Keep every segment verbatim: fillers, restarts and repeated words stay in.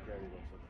que hay vosotros.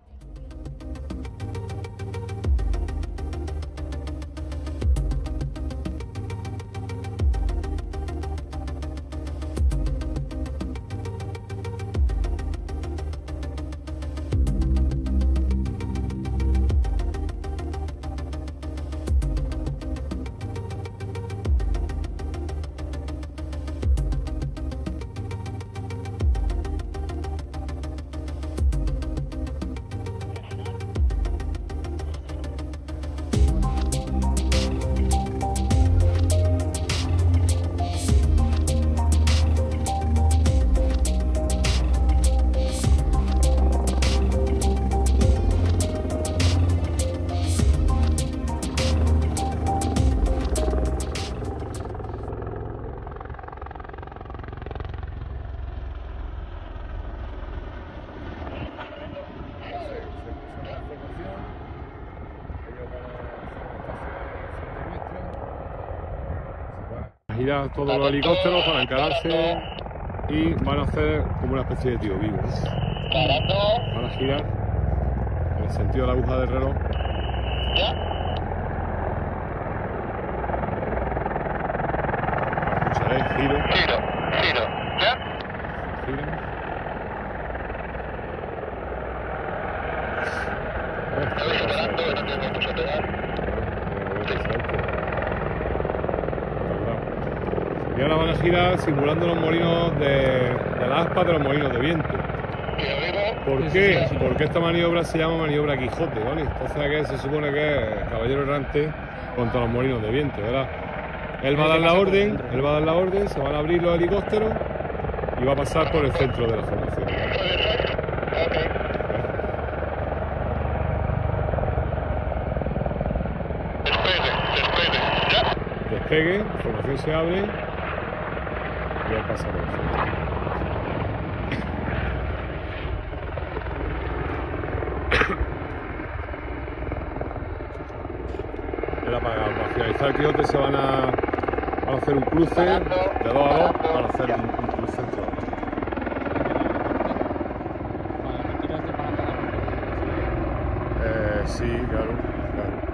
Girar todos los helicópteros para encararse y van a hacer como una especie de tío vivo. Van a girar en el sentido de la aguja del reloj. Escucharéis giro. Giro, giro, ¿ya? Giran. Estoy acelerando, que no tengo mucho pedal. Y ahora van a girar simulando los molinos de, de las aspas de los molinos de viento. ¿Por qué? Porque esta maniobra se llama maniobra Quijote, ¿vale? Entonces aquí se supone que es caballero errante contra los molinos de viento, ¿verdad? Él va a dar la orden, él va a dar la orden, se van a abrir los helicópteros y va a pasar por el centro de la formación. Despegue, la formación se abre y ya pasa por el centro. Era para, para finalizar el Quijote se van a, van a hacer un cruce de dos a dos para hacer un, un cruce entre dos. Eh, sí, claro, claro.